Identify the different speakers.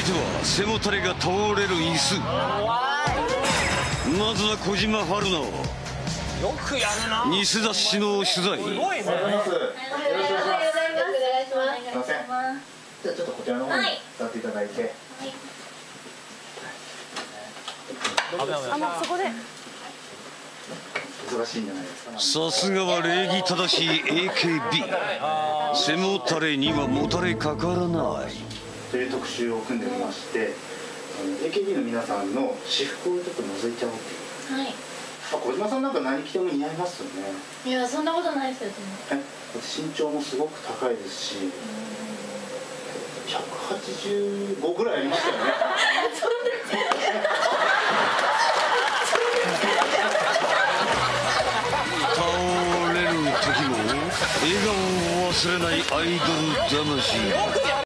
Speaker 1: いては背もたれが倒れる椅子。まずは小島春菜、
Speaker 2: よくやるな。
Speaker 1: 偽雑誌の取材。
Speaker 2: すごいね。
Speaker 3: おはようございます。すいません。じゃあちょっとこちらの方に座っていただいて。
Speaker 4: そこで。
Speaker 3: 忙しいんじゃないですか。
Speaker 1: さすがは礼儀正しい AKB。背もたれにはもたれかからない。
Speaker 3: という特集を組んでおりまして、AKB の皆さんの私服をちょっと覗いちゃおうっていう。
Speaker 4: はい。
Speaker 3: 小島さんなんか何着ても似合いますよね。
Speaker 4: いや、そんなことないですよ。
Speaker 3: 身長もすごく高いですし、185ぐらいありますよね。
Speaker 1: 倒れる時も笑顔を忘れないアイドル魂。